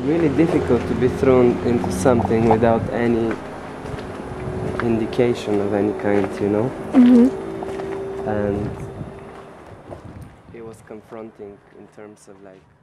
really difficult to be thrown into something without any indication of any kind, you know? And it was confronting in terms of like